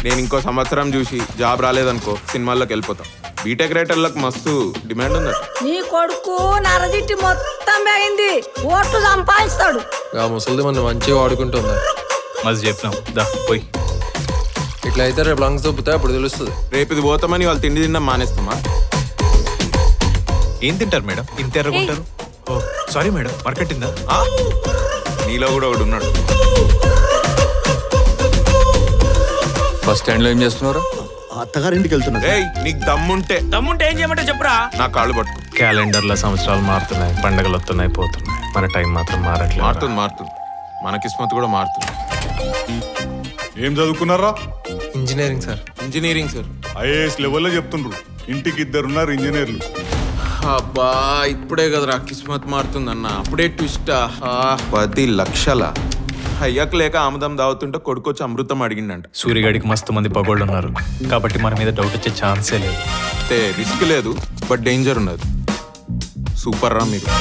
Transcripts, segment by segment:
నేను ఇంకో సంవత్సరం చూసి జాబ్ రాలేదనుకో సినిమాల్లోకి వెళ్ళిపోతాం. బీటెక్ రైటర్లకు మస్తు డిమాండ్ ఉందట. నీ కొడుకు నరదిట్టి మొత్తం పోయింది, ఓట్లు సంపాదిస్తాడు. ముసలిది మన మంచిగా వాడుకుంటుందా? మస్తు చెప్పినాం దా పోయి. ఇట్లా అయితే రేపు లంగ్స్ దొబ్బుతాయి, అప్పుడు తెలుస్తుంది. రేపు ఇది పోతామని వాళ్ళు తిండి తిండం మానేస్తామా? ఏం తింటారు మేడం ఇంత ఎర్రగుంటారు? ఓ సారీ మేడం, మరకట్టిందా? నీలో కూడా ఒకడు ఉన్నాడు. బస్ స్టాండ్ లో ఏం చేస్తున్నారు? అత్తగారింటికి వెళ్తున్నారు. నీకు దమ్ముంటే ఏం చేయమంటే చెప్పురా. నా కాళ్ళు పట్టుకో. క్యాలెండర్ల సంవత్సరాలు మారుతున్నాయి, పండుగలు వస్తున్నాయి పోతున్నాయి, మన టైం మాత్రం మారట్లేదు. మారుతుంది. మన కిస్మత్ కూడా మారుతుంది. ఏం చదువుకున్నారా? Engineering sir. Engineering sir. IAS లెవెల్లో చెప్తుండ్రు. ఇంటికి 2 ఉన్నారు ఇంజనీర్లు. అబ్బా ఇప్పుడే కదరా కిస్మత్ మారుతుందన్న. అప్పుడే ట్విస్టా. 10 లక్షల అయ్యాక లేక ఆముదం దావుతుంటే కొడుకొచ్చి అమృతం అడిగిండంట. సూర్యగాడికి మస్తు మంది పగోళ్ళు ఉన్నారు కాబట్టి మన మీద డౌట్ వచ్చే ఛాన్సే లేదు. అంటే రిస్క్ లేదు బట్ డేంజర్ ఉన్నది. సూపర్ రా మీరు.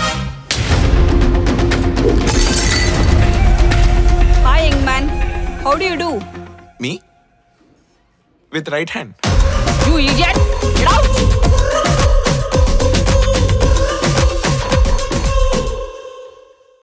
Hi young man, how do you do? Me with right hand. You idiot, get out.